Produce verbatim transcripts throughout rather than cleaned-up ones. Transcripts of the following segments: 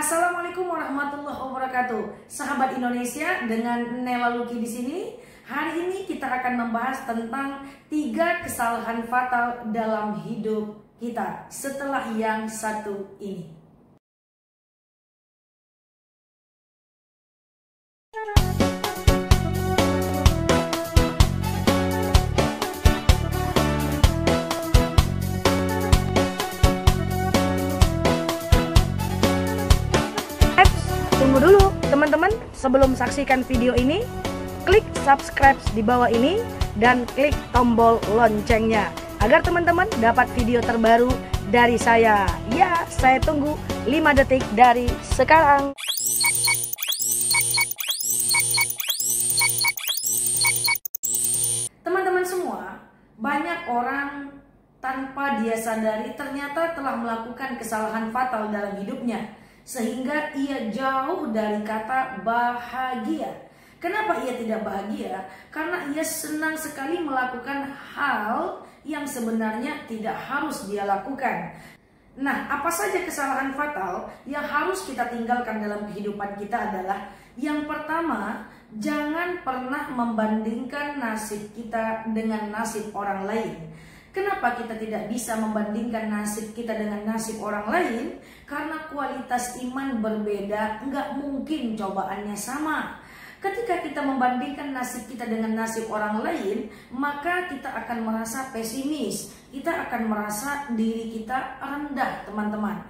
Assalamualaikum warahmatullahi wabarakatuh, sahabat Indonesia, dengan Nela Luki di sini. Hari ini kita akan membahas tentang tiga kesalahan fatal dalam hidup kita setelah yang satu ini. Tunggu dulu teman-teman, sebelum saksikan video ini, klik subscribe di bawah ini dan klik tombol loncengnya agar teman-teman dapat video terbaru dari saya. Ya, saya tunggu lima detik dari sekarang. Teman-teman semua, banyak orang tanpa dia sadari ternyata telah melakukan kesalahan fatal dalam hidupnya, sehingga ia jauh dari kata bahagia. Kenapa ia tidak bahagia? Karena ia senang sekali melakukan hal yang sebenarnya tidak harus dia lakukan. Nah, apa saja kesalahan fatal yang harus kita tinggalkan dalam kehidupan kita adalah: yang pertama, jangan pernah membandingkan nasib kita dengan nasib orang lain. Kenapa kita tidak bisa membandingkan nasib kita dengan nasib orang lain? Karena kualitas iman berbeda, nggak mungkin cobaannya sama. Ketika kita membandingkan nasib kita dengan nasib orang lain, maka kita akan merasa pesimis. Kita akan merasa diri kita rendah, teman-teman.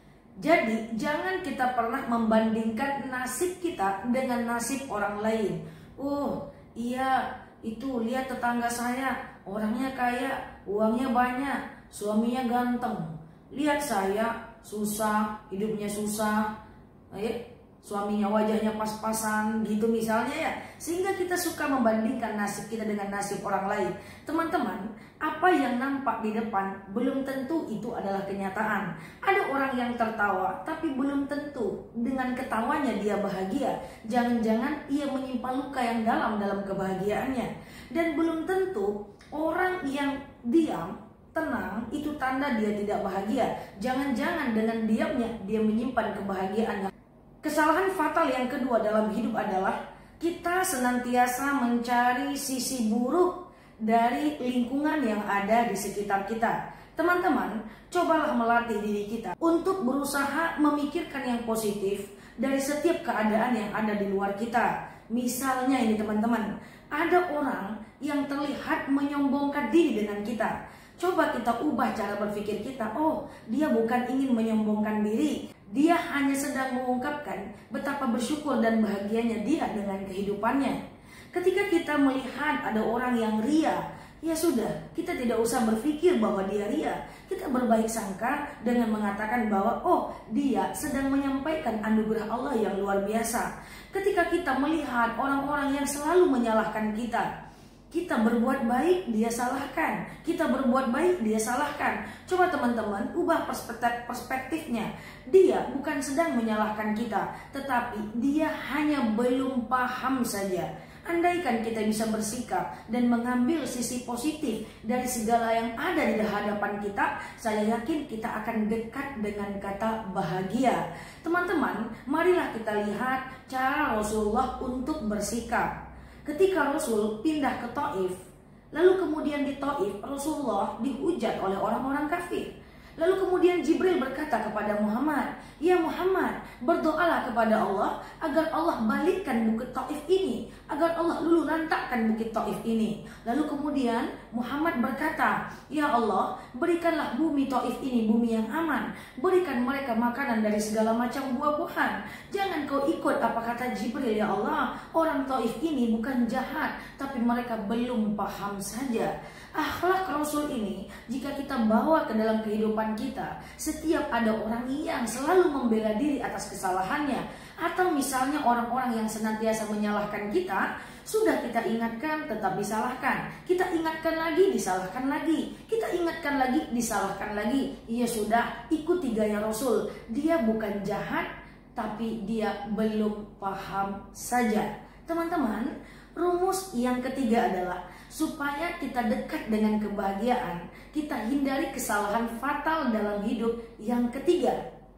Jadi, jangan kita pernah membandingkan nasib kita dengan nasib orang lain. Oh, iya, itu lihat tetangga saya, orangnya kaya, uangnya banyak, suaminya ganteng. Lihat saya susah, hidupnya susah, eh, suaminya wajahnya pas-pasan gitu misalnya ya. Sehingga kita suka membandingkan nasib kita dengan nasib orang lain. Teman-teman, apa yang nampak di depan belum tentu itu adalah kenyataan. Ada orang yang tertawa, tapi belum tentu dengan ketawanya dia bahagia. Jangan-jangan ia menyimpan luka yang dalam dalam kebahagiaannya. Dan belum tentu orang yang diam, tenang, itu tanda dia tidak bahagia. Jangan-jangan dengan diamnya dia menyimpan kebahagiaan. Kesalahan fatal yang kedua dalam hidup adalah kita senantiasa mencari sisi buruk dari lingkungan yang ada di sekitar kita. Teman-teman, cobalah melatih diri kita untuk berusaha memikirkan yang positif dari setiap keadaan yang ada di luar kita. Misalnya ini teman-teman, ada orang yang terlihat menyombongkan diri dengan kita. Coba kita ubah cara berpikir kita. Oh, dia bukan ingin menyombongkan diri, dia hanya sedang mengungkapkan betapa bersyukur dan bahagianya dia dengan kehidupannya. Ketika kita melihat ada orang yang ria, ya sudah, kita tidak usah berpikir bahwa dia ria. Kita berbaik sangka dengan mengatakan bahwa oh, dia sedang menyampaikan anugerah Allah yang luar biasa. Ketika kita melihat orang-orang yang selalu menyalahkan kita, kita berbuat baik, dia salahkan. Kita berbuat baik, dia salahkan. Coba teman-teman, ubah perspektif perspektifnya. Dia bukan sedang menyalahkan kita, tetapi dia hanya belum paham saja. Andaikan kita bisa bersikap dan mengambil sisi positif dari segala yang ada di hadapan kita, saya yakin kita akan dekat dengan kata bahagia. Teman-teman, marilah kita lihat cara Rasulullah untuk bersikap. Ketika Rasul pindah ke Taif, lalu kemudian di Taif Rasulullah dihujat oleh orang-orang kafir. Lalu kemudian Jibril berkata kepada Muhammad, "Ya Muhammad, berdoalah kepada Allah agar Allah balikkan bukit Taif ini, agar Allah luluh lantakkan bukit Taif ini." Lalu kemudian Muhammad berkata, "Ya Allah, berikanlah bumi Taif ini bumi yang aman, berikan mereka makanan dari segala macam buah-buahan. Jangan kau ikut apa kata Jibril, ya Allah, orang Taif ini bukan jahat, tapi mereka belum paham saja." Akhlak Rasul ini jika kita bawa ke dalam kehidupan kita, setiap ada orang yang selalu membela diri atas kesalahannya, atau misalnya orang-orang yang senantiasa menyalahkan kita, sudah kita ingatkan tetap disalahkan, kita ingatkan lagi disalahkan lagi, kita ingatkan lagi disalahkan lagi. Ya sudah, ikuti gaya Rasul. Dia bukan jahat, tapi dia belum paham saja. Teman-teman, rumus yang ketiga adalah supaya kita dekat dengan kebahagiaan, kita hindari kesalahan fatal dalam hidup. Yang ketiga,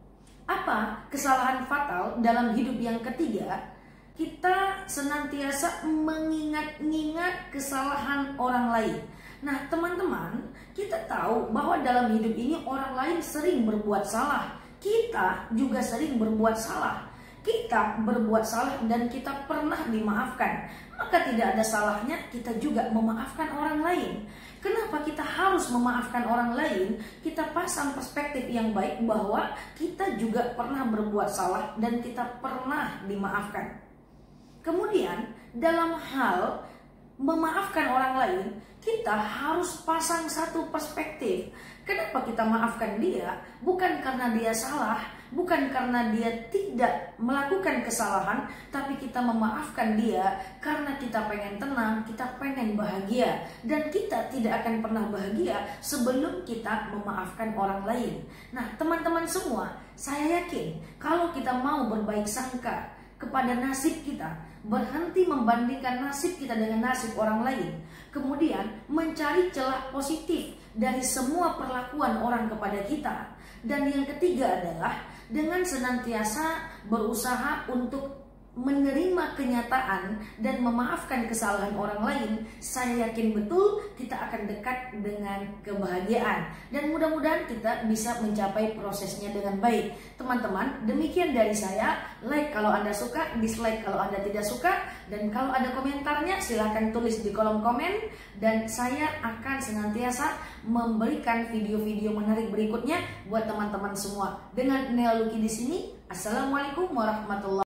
Apa kesalahan fatal dalam hidup yang ketiga? Kita senantiasa mengingat-ingat kesalahan orang lain. Nah teman-teman, kita tahu bahwa dalam hidup ini orang lain sering berbuat salah. Kita juga sering berbuat salah. Kita berbuat salah dan kita pernah dimaafkan. Maka tidak ada salahnya kita juga memaafkan orang lain. Kenapa kita harus memaafkan orang lain? Kita pasang perspektif yang baik bahwa kita juga pernah berbuat salah dan kita pernah dimaafkan. Kemudian dalam hal memaafkan orang lain, kita harus pasang satu perspektif. Kenapa kita maafkan dia? Bukan karena dia salah, bukan karena dia tidak melakukan kesalahan, tapi kita memaafkan dia karena kita pengen tenang, kita pengen bahagia. Dan kita tidak akan pernah bahagia sebelum kita memaafkan orang lain. Nah teman-teman semua, saya yakin kalau kita mau berbaik sangka kepada nasib kita, berhenti membandingkan nasib kita dengan nasib orang lain, kemudian mencari celah positif dari semua perlakuan orang kepada kita. Dan yang ketiga adalah dengan senantiasa berusaha untuk menerima kenyataan dan memaafkan kesalahan orang lain, saya yakin betul kita akan dekat dengan kebahagiaan dan mudah-mudahan kita bisa mencapai prosesnya dengan baik. Teman-teman, demikian dari saya. Like kalau Anda suka, dislike kalau Anda tidak suka, dan kalau ada komentarnya silahkan tulis di kolom komen, dan saya akan senantiasa memberikan video-video menarik berikutnya buat teman-teman semua. Dengan Nela Luki di sini, assalamualaikum warahmatullahi wabarakatuh.